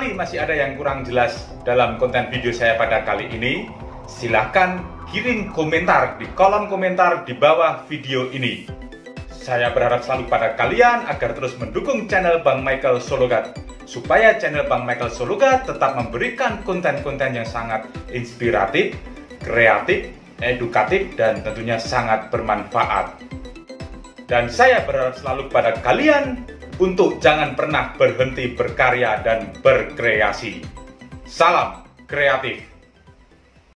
barangkali masih ada yang kurang jelas dalam konten video saya pada kali ini, silahkan kirim komentar di kolom komentar di bawah video ini. Saya berharap selalu pada kalian agar terus mendukung channel Bang Michael Sologat, supaya channel Bang Michael Sologat tetap memberikan konten-konten yang sangat inspiratif, kreatif, edukatif, dan tentunya sangat bermanfaat. Dan saya berharap selalu pada kalian untuk jangan pernah berhenti berkarya dan berkreasi. Salam kreatif.